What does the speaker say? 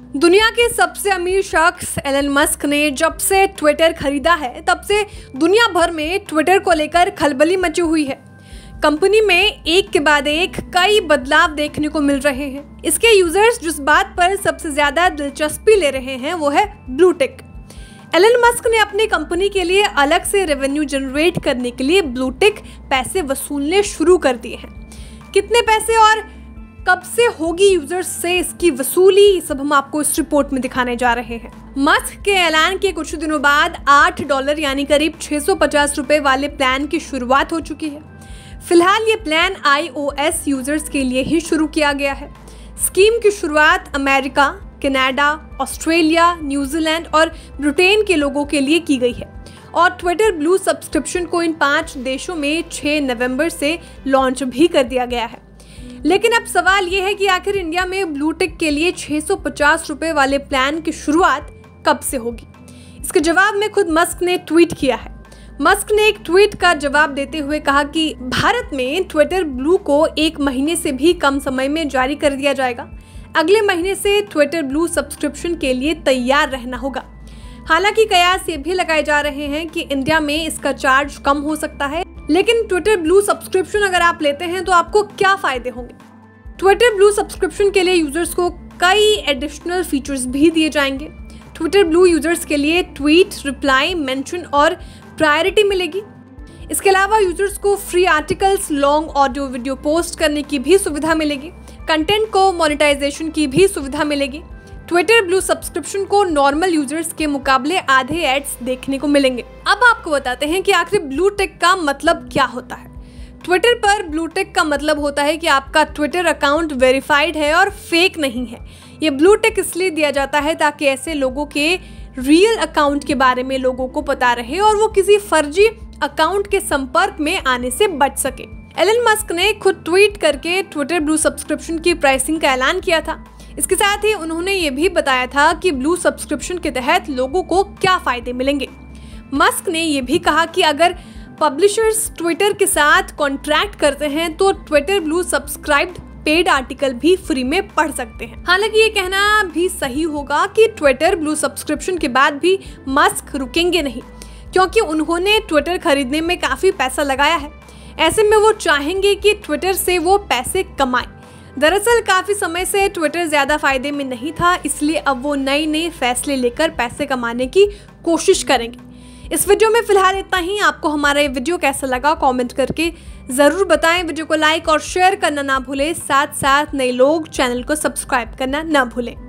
दुनिया के सबसे अमीर शख्स एलन मस्क ने जब से ट्विटर खरीदा है तब से दुनिया भर में ट्विटर को लेकर खलबली मची हुई है। कंपनी में एक के बाद एक कई बदलाव देखने को मिल रहे हैं। इसके यूजर्स जिस बात पर सबसे ज्यादा दिलचस्पी ले रहे हैं वो है ब्लू टिक। एलन मस्क ने अपनी कंपनी के लिए अलग से रेवेन्यू जनरेट करने के लिए ब्लू टिक पैसे वसूलने शुरू कर दिए हैं। कितने पैसे और कब से होगी यूजर्स से इसकी वसूली, सब हम आपको इस रिपोर्ट में दिखाने जा रहे हैं। मस्क के ऐलान के कुछ दिनों बाद $8 यानी करीब 650 रुपए वाले प्लान की शुरुआत हो चुकी है। फिलहाल ये प्लान iOS यूजर्स के लिए ही शुरू किया गया है। स्कीम की शुरुआत अमेरिका, कनाडा, ऑस्ट्रेलिया, न्यूजीलैंड और ब्रिटेन के लोगों के लिए की गई है और ट्विटर ब्लू सब्सक्रिप्शन को इन 5 देशों में 6 नवंबर से लॉन्च भी कर दिया गया है। लेकिन अब सवाल ये है कि आखिर इंडिया में ब्लू टिक के लिए 650 रुपए वाले प्लान की शुरुआत कब से होगी? इसके जवाब में खुद मस्क ने ट्वीट किया है। मस्क ने एक ट्वीट का जवाब देते हुए कहा कि भारत में ट्विटर ब्लू को 1 महीने से भी कम समय में जारी कर दिया जाएगा। अगले महीने से ट्विटर ब्लू सब्सक्रिप्शन के लिए तैयार रहना होगा। हालांकि कयास ये भी लगाए जा रहे हैं कि इंडिया में इसका चार्ज कम हो सकता है, लेकिन ट्विटर ब्लू सब्सक्रिप्शन अगर आप लेते हैं तो आपको क्या फायदे होंगे? ट्विटर ब्लू सब्सक्रिप्शन के लिए यूजर्स को कई एडिशनल फीचर्स भी दिए जाएंगे। ट्विटर ब्लू यूजर्स के लिए ट्वीट, रिप्लाई, मेंशन और प्रायोरिटी मिलेगी। इसके अलावा यूजर्स को free articles, long audio video post करने की भी सुविधा मिलेगी। कंटेंट को मोनेटाइजेशन की भी सुविधा मिलेगी। ट्विटर ब्लू सब्सक्रिप्शन को नॉर्मल यूजर्स के मुकाबले आधे एड्स देखने को मिलेंगे। अब आपको बताते हैं कि आखिर ब्लू टिक का मतलब क्या होता है। ट्विटर पर ब्लू टिक का मतलब होता है कि आपका ट्विटर अकाउंट वेरीफाइड है और फेक नहीं है। ये ब्लू टिक इसलिए दिया जाता है ताकि ऐसे लोगों के रियल अकाउंट के बारे में लोगों को पता रहे और वो किसी फर्जी अकाउंट के संपर्क में आने से बच सके। एलन मस्क ने खुद ट्वीट करके ट्विटर ब्लू सब्सक्रिप्शन की प्राइसिंग का ऐलान किया था। इसके साथ ही उन्होंने ये भी बताया था कि ब्लू सब्सक्रिप्शन के तहत लोगों को क्या फायदे मिलेंगे। मस्क ने ये भी कहा कि अगर पब्लिशर्स ट्विटर के साथ कॉन्ट्रैक्ट करते हैं तो Twitter blue subscribed paid article भी फ्री में पढ़ सकते हैं। हालांकि ये कहना भी सही होगा कि ट्विटर ब्लू सब्सक्रिप्शन के बाद भी मस्क रुकेंगे नहीं, क्योंकि उन्होंने ट्विटर खरीदने में काफ़ी पैसा लगाया है। ऐसे में वो चाहेंगे कि ट्विटर से वो पैसे कमाएं। दरअसल काफ़ी समय से ट्विटर ज़्यादा फायदे में नहीं था, इसलिए अब वो नए फैसले लेकर पैसे कमाने की कोशिश करेंगे। इस वीडियो में फिलहाल इतना ही। आपको हमारा ये वीडियो कैसा लगा कमेंट करके ज़रूर बताएं। वीडियो को लाइक और शेयर करना ना भूलें। साथ साथ नए लोग चैनल को सब्सक्राइब करना ना भूलें।